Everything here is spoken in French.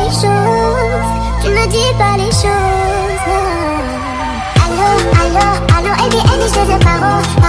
les choses, tu me dis pas les choses. Allô, allô, allô, et bien, je te paro.